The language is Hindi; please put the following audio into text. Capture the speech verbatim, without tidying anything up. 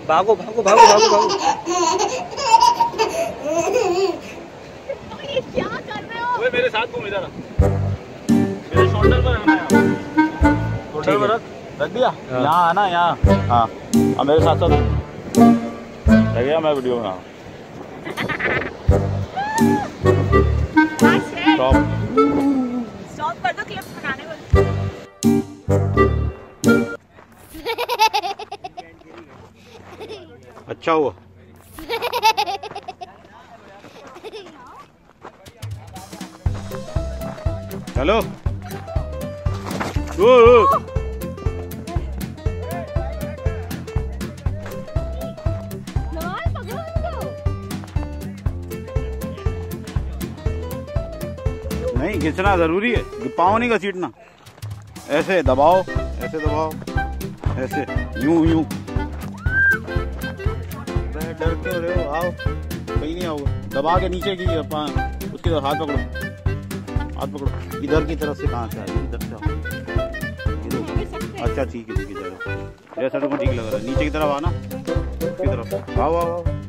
भागो भागो भागो भागो भागो। ये क्या कर रहे हो? ओए मेरे साथ घूम इधर, मेरे शोल्डर पर रखना है, शोल्डर पर रख रख दिया। यहाँ आना, यहाँ हाँ, अब मेरे साथ साथ रह गया। मैं वीडियो बना स्टॉप स्टॉप कर दो, क्लिप बनाने वाले। अच्छा हुआ। हेलो ओ, ओ। नहीं खींचना जरूरी है, पाँव नहीं घसीटना। ऐसे दबाओ, ऐसे दबाओ, ऐसे यूं यूं। डर क्यों रहे हो? आओ, कहीं नहीं आओगे। दबा के नीचे की उसकी तरफ हाथ पकड़ो, हाथ पकड़ो। इधर की तरफ से कहाँ से आएगी? इधर से आओ। अच्छा ठीक है ठीक है, चलो जैसा तुमको ठीक लग रहा है। नीचे की तरफ आना, की तरफ आओ आओ आओ।